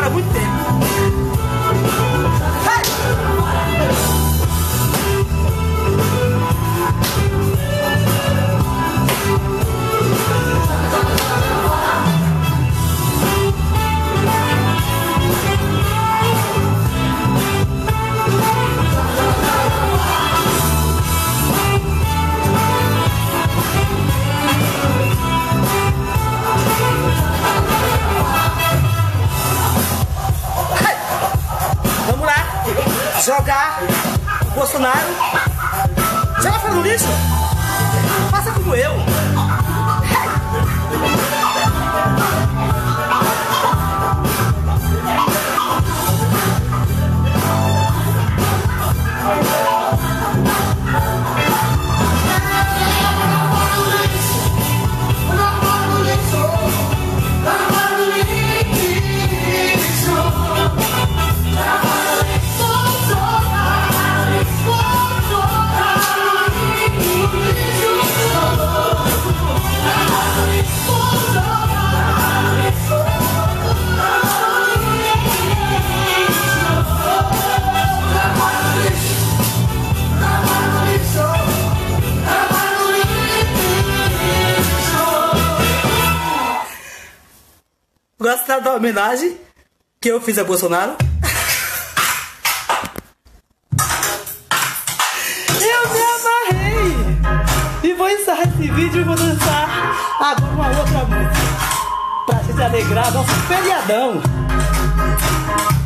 embora há muito tempo. Jogar o Bolsonaro. Joga fora no lixo. Faça como eu. Gostaram da homenagem que eu fiz a Bolsonaro? Eu me amarrei! E vou encerrar esse vídeo e vou dançar agora uma outra música pra gente alegrar nosso feriadão.